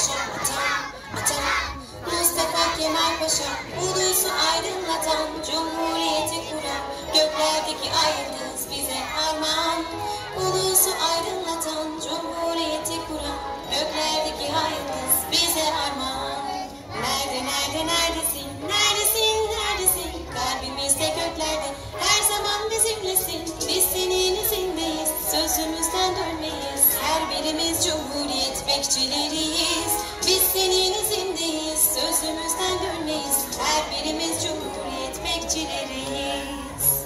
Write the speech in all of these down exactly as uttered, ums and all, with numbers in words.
Paşa, atan, atan, Mustafa Kemal Paşa, ulusu aydınlatan, Cumhuriyeti kuran, göklerdeki ay yıldız bize armağan. Ulusu aydınlatan, Cumhuriyeti kuran, göklerdeki ay yıldız bize armağan. Nerede, nerede, neredesin, neredesin, neredesin? Kalbimizde göklerde, her zaman bizimlesin. Biz senin izindeyiz, sözümüzden dönmeyiz. Her birimiz Cumhuriyet bekçileriyiz. Biz senin izindeyiz, sözümüzden dönmeyiz. Her birimiz Cumhuriyet bekçileriyiz.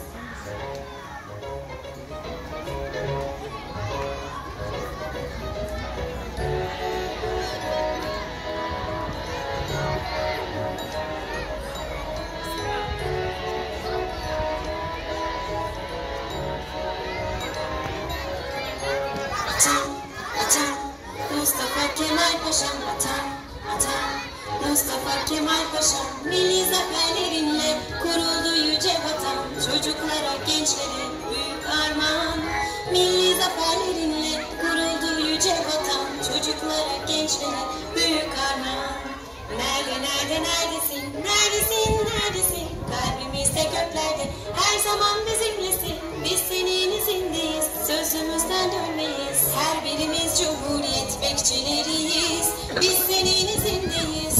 Atan, atan, Mustafa Kemal Paşa, atan, atan, Mustafa Kemal Paşa, milli zaferlerinle kuruldu yüce vatan, çocuklara, gençlere büyük armağan. Milli zaferlerinle kuruldu yüce vatan, çocuklara, gençlere büyük armağan. Nerede, nerede, neredesin, neredesin, neredesin? Kalbimizde göklerde, her zaman bizimlesin. Biz senin izindeyiz, sözümüzden dönmeyiz. Her birimiz Cumhuriyet bekçileriyiz. Biz senin izindeyiz,